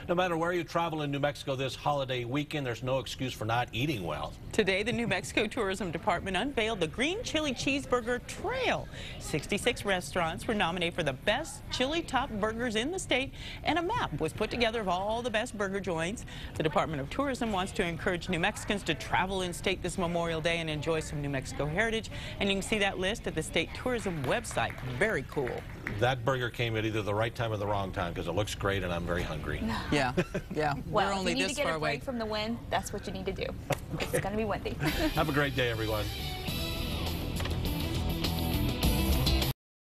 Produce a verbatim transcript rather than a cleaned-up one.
No matter where you travel in New Mexico this holiday weekend, there's no excuse for not eating well. Today, the New Mexico Tourism Department unveiled the Green Chili Cheeseburger Trail. sixty-six restaurants were nominated for the best chili top burgers in the state, and a map was put together of all the best burger joints. The Department of Tourism wants to encourage New Mexicans to travel in state this Memorial Day and enjoy some New Mexico heritage, and you can see that list at the state tourism website. Very cool. That burger came at either the right time or the wrong time because it looks great and I'm very hungry. Yeah, yeah. Well, We're only if you need this to get far a break away. from the wind, that's what you need to do. It's going to be windy. Have a great day, everyone.